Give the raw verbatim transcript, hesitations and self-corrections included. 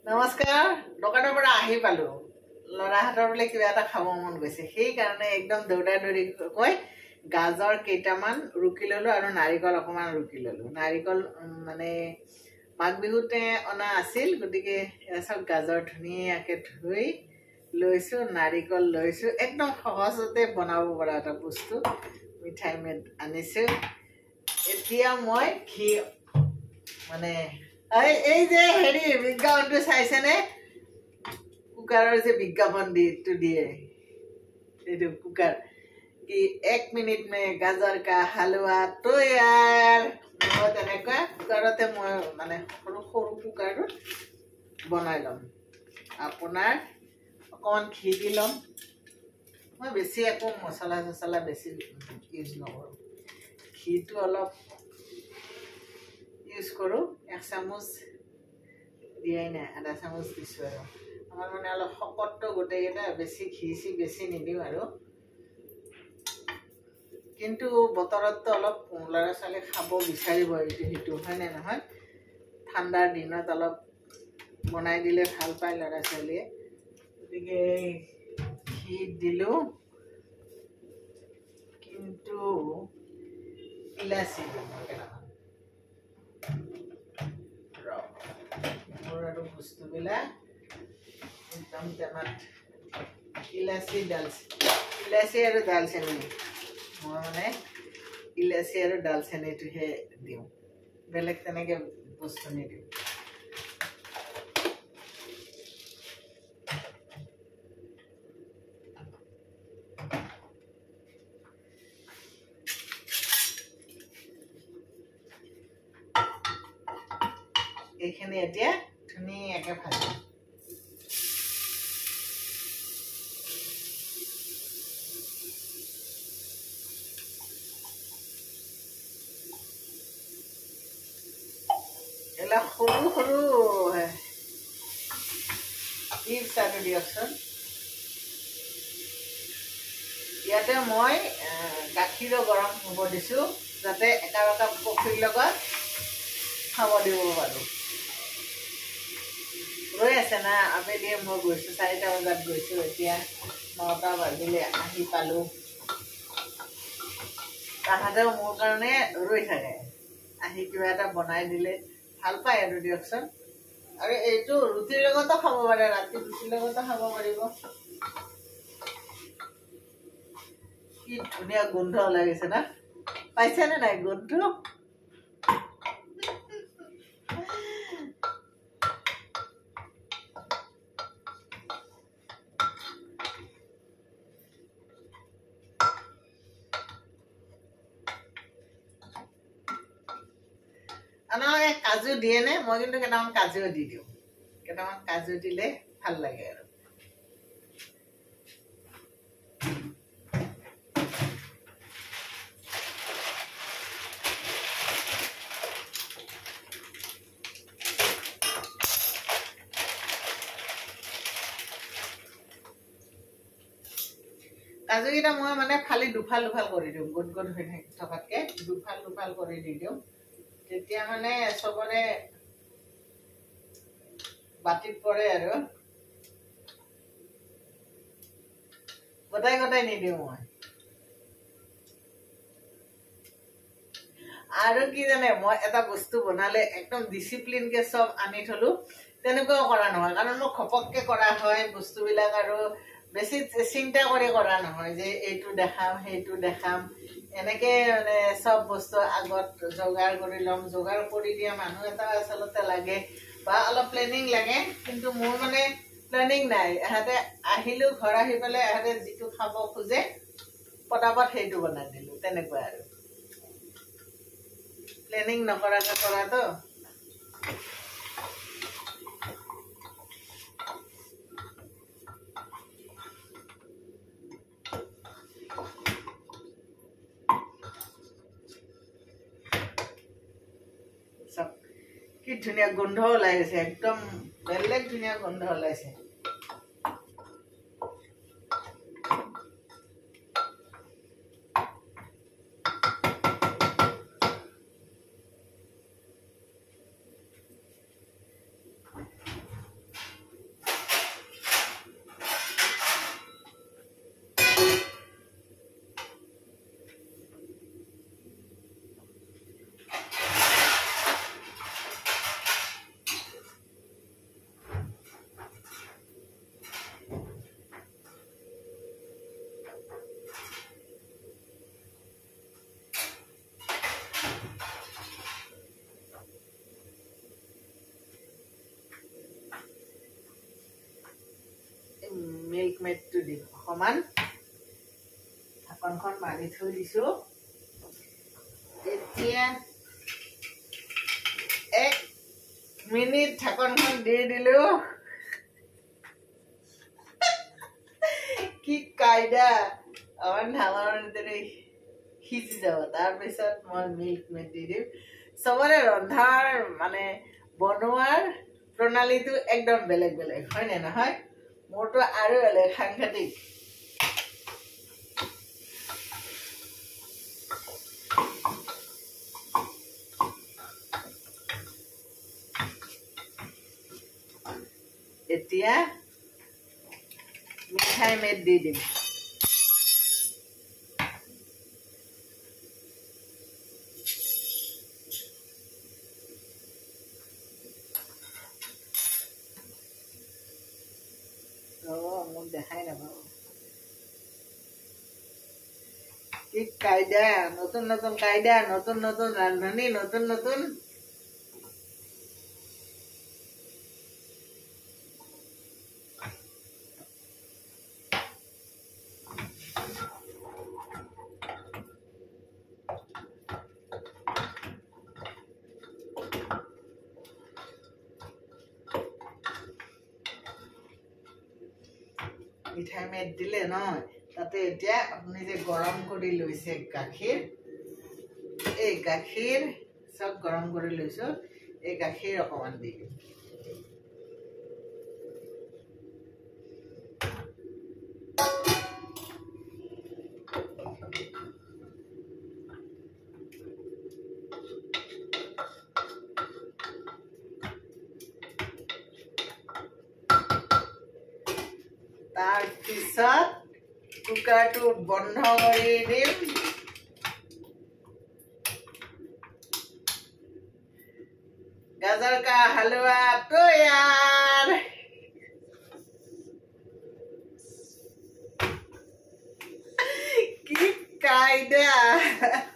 নমস্কাৰ দোকানৰ পৰা আহি পালো লৰা হাতৰ বলে কিবা এটা খাব মন গৈছে সেই কাৰণে একদম দৌৰা দৌৰি কৈ গাজৰ কেইটামান ৰুকি ললো আৰু নাৰিকল অকমান ৰুকি ললো নাৰিকল মানে মাঘ বিহুতে অনা আছিল গতিকে এসব গাজৰ ধুনীয়াকে ধুই লৈছো নাৰিকল লৈছো একদম সহজতে বনাব পৰা এটা বস্তু মিঠাই মেড আনিছো এতিয়া মই ঘি মানে এই এই যে হেৰি বিজ্ঞাপনটো চাইছেনে কুকাৰৰ যে বিজ্ঞাপন দিটো দিয়ে এইটো কুকাৰ কি এক মিনিট মে গাজৰ কা হালৱা তৈয়াৰ মই তেনেকুৱা কুকাৰতে মই মানে সৰু সৰু কুকাৰত বনাই ল'ম আপোনাৰ অকণমান ঘি দি ল'ম মই বেছি একো মছলা চছলা বেছি ইউজ নকৰোঁ ঘিটো অলপ ইউজ কৰো এক চামুচ দিয়াই নাই আধা চামুচ দিছো আৰু আমাৰ মানে অলপ শকতটো গোটেইকেইটা বেছি ঘি চি বেছি নিদিওঁ আৰু কিন্তু বতৰততো অলপ ল'ৰা ছোৱালী খাব বিচাৰিব এইটো সেইটো হয়নে নহয় ঠাণ্ডাৰ দিনত অলপ বনাই দিলে ভাল পায় ল'ৰা ছোৱালীয়ে গতিকে ঘি দিলোঁ কিন্তু ইলাচি দিলোঁ কেইটামান और बस्तु बिला एकदम टेमात इलाची दालचेनी इलाची और दालचेनी मैं माने इलाची और दालचेनी तो हे दियो बेलेग तनेके बस्तु नहीं दियो এইখিনি এতিয়া ধুনীয়াকে ভাজি এলা সৰু সৰু টিপছ আৰু দিয়কচোন ইয়াতে মই গাখীৰ গৰম হ'ব দিছো যাতে একাপ একাপ কফিৰ লগত খাব দিব পাৰো ৰৈ আছে না আবেলি মই গৈছো চাৰিটা বজাত গৈছো এতিয়া নটা বাজিলে আহি পালো তাহাঁতেও মোৰ কাৰণে ৰৈ থাকে আহি কিবা এটা বনাই দিলে ভাল পায় আৰু দিয়কচোন আৰু এইটো ৰুটিৰ লগতো খাব পাৰে ৰাতি ৰুটিৰ লগতো খাব পাৰিব কি ধুনীয়া গোন্ধ লাগিছে না পাইছেনে নাই গোন্ধ আনালে কাজু দিয়ে নে মই কিন্তু কেটামান কাজু দি দিও কেটামান কাজু দিলে ভাল লাগে আৰু কাজু কিটা মই মানে ফালি দুফাল দুফাল কৰি দিও গুড গুড হৈ থকাতকে দুফাল দুফাল কৰি দি দিও তেতিয়া মানে সবৰে বাটিত পৰে আৰু গটাই গটাই নিদিও মই আৰু কি জানে মই এটা বস্তু বনালে একদম ডিসিপ্লিন কে সব আনি থলো তেনেকুৱা কৰা নহয় কাৰণ মই খপককে কৰা হয় বস্তুবিলাক আৰু বেছি চিন্তা কৰি কৰা নহয় যে এইটো দেখাম সেইটো দেখাম এনেকে মানে সব বস্তু আগত যোগাৰ কৰি লম যোগাৰ কৰি দিয়া মানুহ এটা আসলতে লাগে বা অলপ প্ল্যানিং লাগে কিন্তু মোৰ মানে প্ল্যানিং নাই এহাতে আহিলো ঘৰ আহি পেলে এহাতে যিটো খাব খুজে পটাপট সেইটো বনাই দিলো তেনেকুৱা আৰু প্ল্যানিং নকৰাকে কৰাটো কি ধুনীয়া গন্ধ ওলাইছে একদম বেলেগ ধুনীয়া গন্ধ ওলাইছে মিল্ক মেডটো দিম অকণমান ঢাকনখন মাৰি থৈ দিছোঁ এতিয়া এক মিনিট ঢাকনখন দি দিলোঁ কি কায়দা আমাৰ ধানৰ দৰে সিজি যাব তাৰপিছত মই মিল্ক মেড দি দিম চবৰে ৰন্ধাৰ মানে বনোৱাৰ প্ৰণালীটো একদম বেলেগ বেলেগ হয় নে নহয় মোৰতো আৰু বেলেগ সাংঘাতিক এতিয়া মিঠাই মেড দি দিম মোক দেখাই নাপাব কি কায়দা নতুন নতুন কায়দা নতুন নতুন ৰান্ধনি নতুন নতুন মিঠাই মেড দিলে নহয় তাতে এতিয়া আপুনি যে গৰম কৰি লৈছে গাখীৰ এই গাখীৰ চব গৰম কৰি লৈছোঁ এই গাখীৰ অকণমান দি দিম তাৰপিছত কুকাৰটো বন্ধ কৰি দিম গাজৰ কা হালৱা তৈয়াৰ কি কায়দা